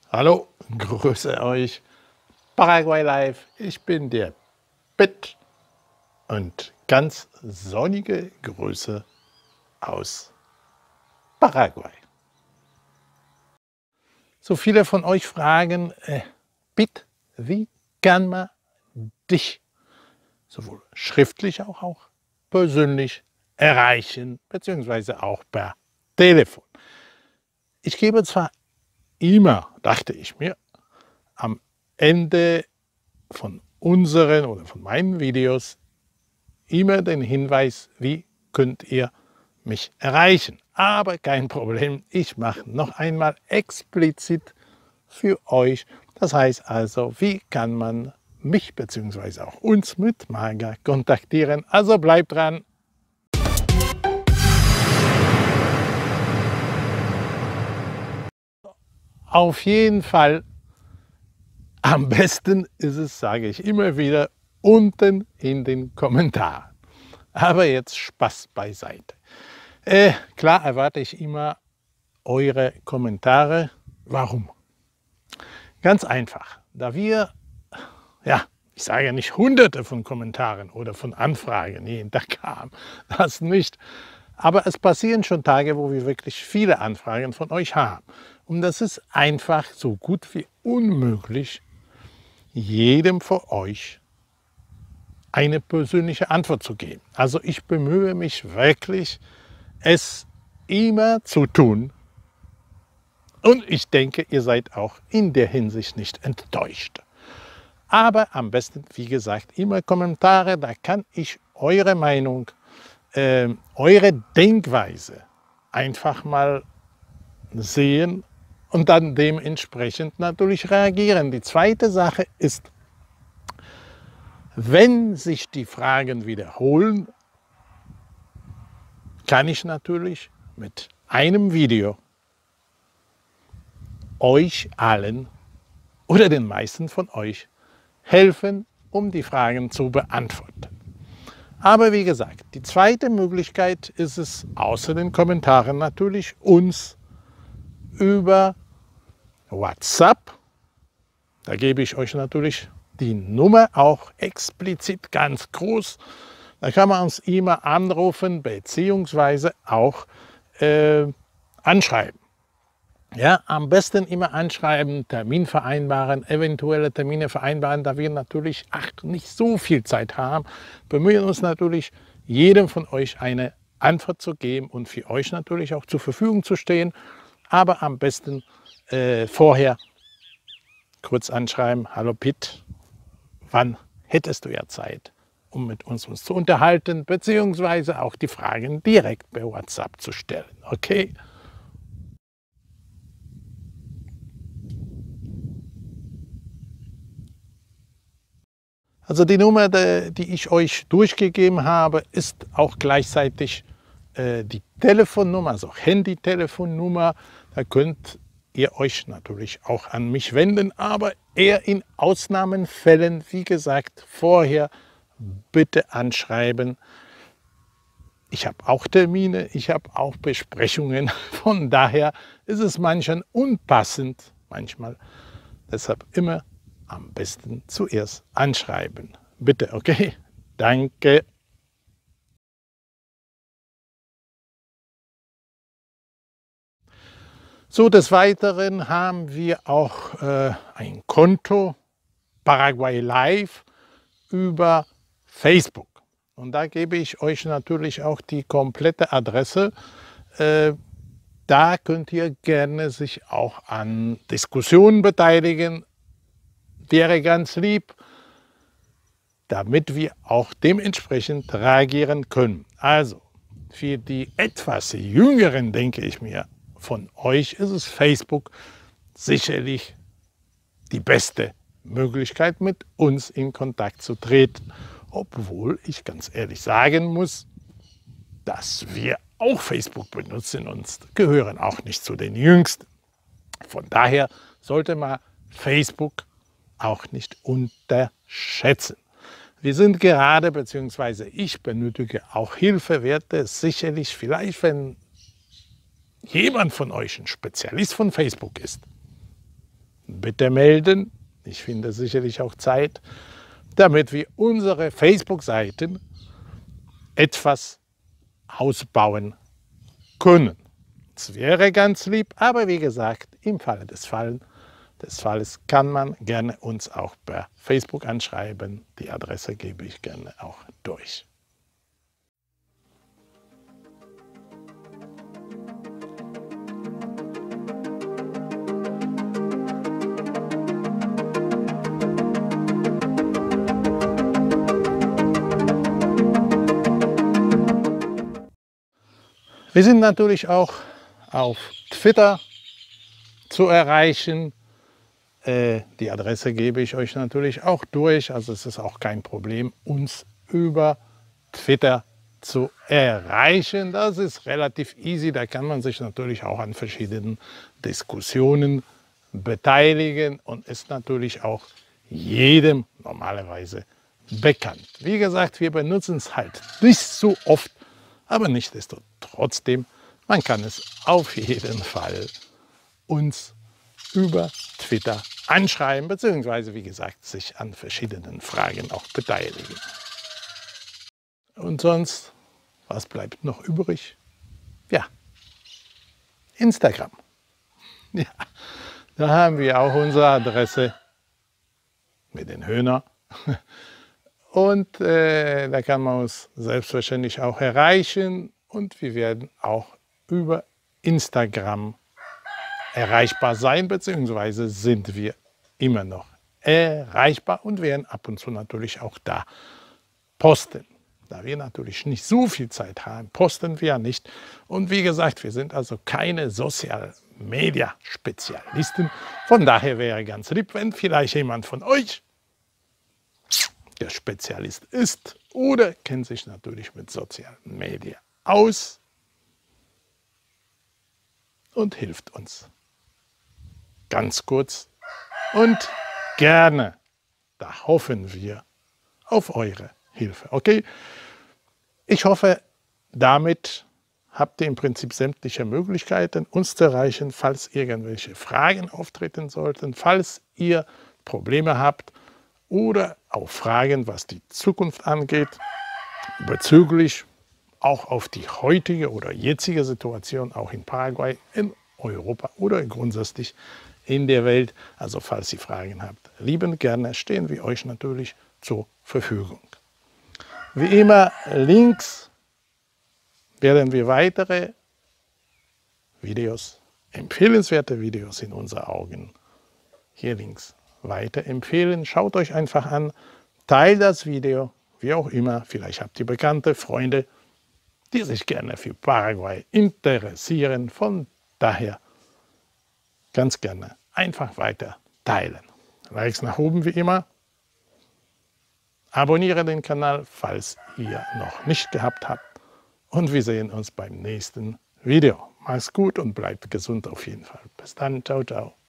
Hallo, grüße euch. Paraguay Live, ich bin der Pitt und ganz sonnige Grüße aus Paraguay. So viele von euch fragen, Pitt, wie kann man dich sowohl schriftlich auch persönlich erreichen, beziehungsweise auch per Telefon? Ich gebe zwar immer, dachte ich mir, am Ende von unseren oder von meinen Videos immer den Hinweis, wie könnt ihr mich erreichen. Aber kein Problem, ich mache noch einmal explizit für euch. Das heißt also, wie kann man mich bzw. auch uns mit Maga kontaktieren. Also bleibt dran. Auf jeden Fall, am besten ist es, sage ich immer wieder, unten in den Kommentaren. Aber jetzt Spaß beiseite. Klar erwarte ich immer eure Kommentare. Warum? Ganz einfach, da wir, ich sage ja nicht hunderte von Kommentaren oder von Anfragen jeden Tag haben, das nicht. Aber es passieren schon Tage, wo wir wirklich viele Anfragen von euch haben. Und das ist einfach so gut wie unmöglich, jedem von euch eine persönliche Antwort zu geben. Also ich bemühe mich wirklich, es immer zu tun. Und ich denke, ihr seid auch in der Hinsicht nicht enttäuscht. Aber am besten, wie gesagt, immer Kommentare, da kann ich eure Meinung, eure Denkweise einfach mal sehen und dann dementsprechend natürlich reagieren. Die zweite Sache ist, wenn sich die Fragen wiederholen, kann ich natürlich mit einem Video euch allen oder den meisten von euch helfen, um die Fragen zu beantworten. Aber wie gesagt, die zweite Möglichkeit ist es, außer den Kommentaren natürlich, uns über WhatsApp, da gebe ich euch natürlich die Nummer auch explizit ganz groß, da kann man uns immer anrufen bzw. auch anschreiben. Ja, am besten immer anschreiben, Termin vereinbaren, eventuelle Termine vereinbaren, da wir natürlich nicht so viel Zeit haben, bemühen uns natürlich, jedem von euch eine Antwort zu geben und für euch natürlich auch zur Verfügung zu stehen. Aber am besten vorher kurz anschreiben, hallo Pitt, wann hättest du ja Zeit, um mit uns zu unterhalten, beziehungsweise auch die Fragen direkt per WhatsApp zu stellen, okay? Also die Nummer, die ich euch durchgegeben habe, ist auch gleichzeitig die Telefonnummer, also Handy-Telefonnummer. Da könnt ihr euch natürlich auch an mich wenden, aber eher in Ausnahmefällen, wie gesagt, vorher bitte anschreiben. Ich habe auch Termine, ich habe auch Besprechungen, von daher ist es manchmal unpassend, deshalb immer am besten zuerst anschreiben. Bitte, okay? Danke. So, des Weiteren haben wir auch ein Konto, Paraguay Live, über Facebook. Und da gebe ich euch natürlich auch die komplette Adresse. Da könnt ihr gerne sich auch an Diskussionen beteiligen. Wäre ganz lieb, damit wir auch dementsprechend reagieren können. Also, für die etwas Jüngeren, denke ich mir, von euch ist es Facebook sicherlich die beste Möglichkeit, mit uns in Kontakt zu treten. Obwohl ich ganz ehrlich sagen muss, dass wir auch Facebook benutzen und gehören auch nicht zu den Jüngsten. Von daher sollte man Facebook auch nicht unterschätzen. Wir sind gerade, beziehungsweise ich benötige auch Hilfe, werde es sicherlich vielleicht, wenn jemand von euch ein Spezialist von Facebook ist, bitte melden. Ich finde sicherlich auch Zeit, damit wir unsere Facebook-Seiten etwas ausbauen können. Es wäre ganz lieb, aber wie gesagt, im Falle des Falles kann man gerne uns auch per Facebook anschreiben. Die Adresse gebe ich gerne auch durch. Wir sind natürlich auch auf Twitter zu erreichen. Die Adresse gebe ich euch natürlich auch durch. Also es ist auch kein Problem, uns über Twitter zu erreichen. Das ist relativ easy. Da kann man sich natürlich auch an verschiedenen Diskussionen beteiligen und ist natürlich auch jedem normalerweise bekannt. Wie gesagt, wir benutzen es halt nicht so oft, aber nichtsdestotrotz, man kann es auf jeden Fall uns über Twitter anschreiben, beziehungsweise, wie gesagt, sich an verschiedenen Fragen auch beteiligen. Und sonst, was bleibt noch übrig? Ja, Instagram. Ja, da haben wir auch unsere Adresse mit den Höhner. Und da kann man uns selbstverständlich auch erreichen. Und wir werden auch über Instagram erreichbar sein, beziehungsweise sind wir immer noch erreichbar und werden ab und zu natürlich auch da posten. Da wir natürlich nicht so viel Zeit haben, posten wir nicht. Und wie gesagt, wir sind also keine Social-Media-Spezialisten. Von daher wäre ganz lieb, wenn vielleicht jemand von euch der Spezialist ist oder kennt sich natürlich mit Social Media aus und hilft uns. Ganz kurz und gerne. Da hoffen wir auf eure Hilfe. Okay? Ich hoffe, damit habt ihr im Prinzip sämtliche Möglichkeiten, uns zu erreichen, falls irgendwelche Fragen auftreten sollten, falls ihr Probleme habt oder auch Fragen, was die Zukunft angeht, bezüglich auch auf die heutige oder jetzige Situation, auch in Paraguay, in Europa oder grundsätzlich in der Welt. Also falls ihr Fragen habt, liebend gerne stehen wir euch natürlich zur Verfügung. Wie immer, links werden wir weitere Videos, empfehlenswerte Videos in unseren Augen, hier links weiterempfehlen. Schaut euch einfach an, teilt das Video, wie auch immer. Vielleicht habt ihr Bekannte, Freunde, die sich gerne für Paraguay interessieren. Von daher ganz gerne einfach weiter teilen. Likes nach oben wie immer. Abonniere den Kanal, falls ihr noch nicht gehabt habt. Und wir sehen uns beim nächsten Video. Macht's gut und bleibt gesund auf jeden Fall. Bis dann. Ciao, ciao.